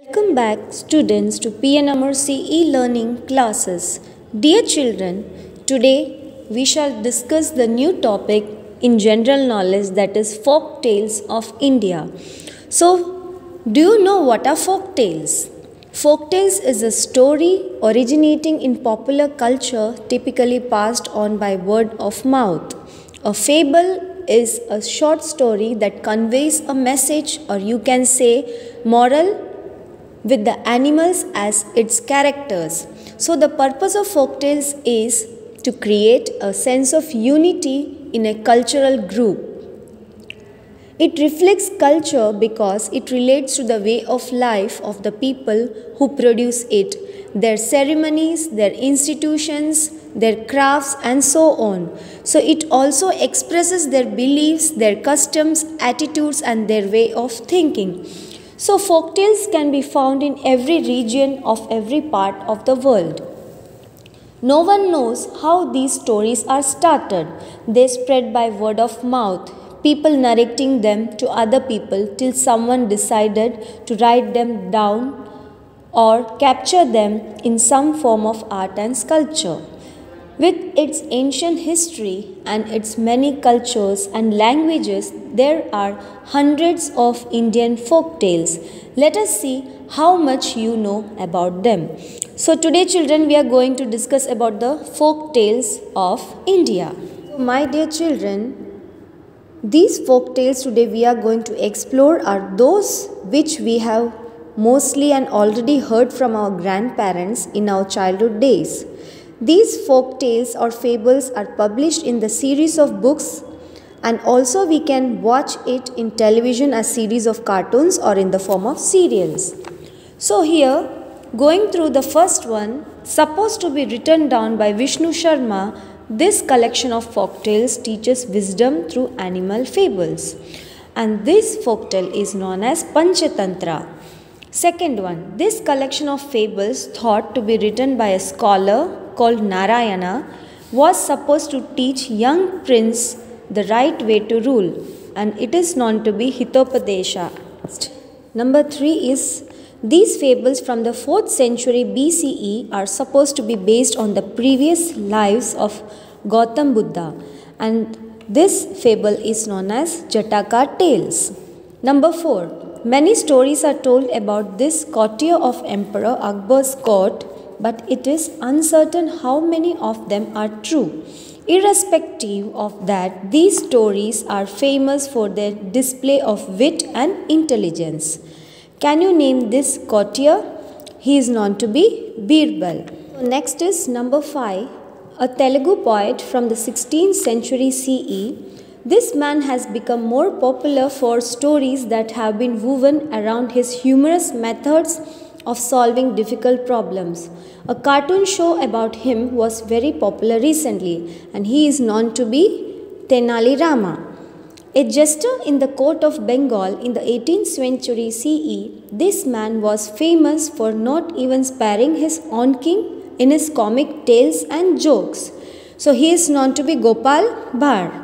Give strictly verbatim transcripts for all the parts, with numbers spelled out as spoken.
Welcome back students to P N M R C e-learning classes. Dear children, today we shall discuss the new topic in general knowledge, that is folk tales of India. So, do you know what are folk tales? Folk tales is a story originating in popular culture typically passed on by word of mouth. A fable is a short story that conveys a message, or you can say moral, with the animals as its characters. So the purpose of folktales is to create a sense of unity in a cultural group. It reflects culture because it relates to the way of life of the people who produce it, their ceremonies, their institutions, their crafts, and so on. So it also expresses their beliefs, their customs, attitudes, and their way of thinking. So folktales can be found in every region of every part of the world. No one knows how these stories are started. They spread by word of mouth, people narrating them to other people till someone decided to write them down or capture them in some form of art and sculpture. With its ancient history and its many cultures and languages, there are hundreds of Indian folk tales. Let us see how much you know about them. So today children, we are going to discuss about the folk tales of India. My dear children, these folk tales today we are going to explore are those which we have mostly and already heard from our grandparents in our childhood days. These folk tales or fables are published in the series of books, and also we can watch it in television as series of cartoons or in the form of serials. So here, going through the first one, supposed to be written down by Vishnu Sharma, this collection of folk tales teaches wisdom through animal fables. And this folk tale is known as Panchatantra. Second one, this collection of fables thought to be written by a scholar called Narayana was supposed to teach young prince the right way to rule, and it is known to be Hitopadesha. Number three is, these fables from the fourth century B C E are supposed to be based on the previous lives of Gautam Buddha, and this fable is known as Jataka tales. Number four, many stories are told about this courtier of Emperor Akbar's court, but it is uncertain how many of them are true. Irrespective of that, these stories are famous for their display of wit and intelligence. Can you name this courtier? He is known to be Birbal. Next is number five, a Telugu poet from the sixteenth century C E. This man has become more popular for stories that have been woven around his humorous methods of solving difficult problems. A cartoon show about him was very popular recently, and he is known to be Tenali Rama. A jester in the court of Bengal in the eighteenth century C E, this man was famous for not even sparing his own king in his comic tales and jokes. So he is known to be Gopal Bhatt.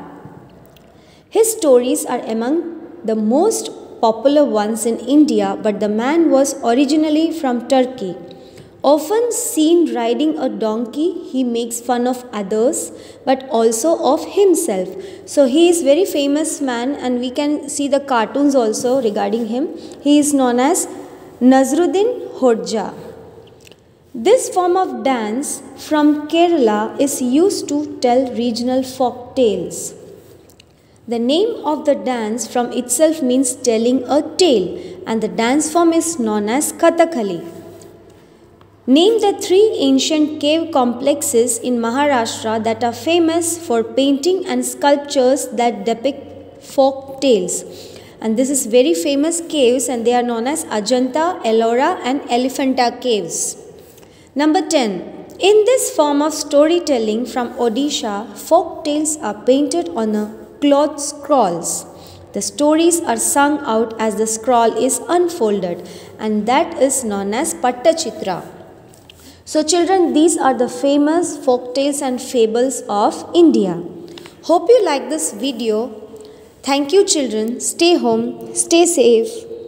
His stories are among the most popular ones in India, but the man was originally from Turkey. Often seen riding a donkey, he makes fun of others but also of himself. So he is very famous man, and we can see the cartoons also regarding him. He is known as Nazruddin Hodja. This form of dance from Kerala is used to tell regional folk tales. The name of the dance from itself means telling a tale, and the dance form is known as Kathakali. Name the three ancient cave complexes in Maharashtra that are famous for painting and sculptures that depict folk tales. And this is very famous caves, and they are known as Ajanta, Ellora, and Elephanta caves. Number ten. In this form of storytelling from Odisha, folk tales are painted on a cloth scrolls. The stories are sung out as the scroll is unfolded, and that is known as Pattachitra. So children, these are the famous folk tales and fables of India. Hope you like this video. Thank you children. Stay home, stay safe.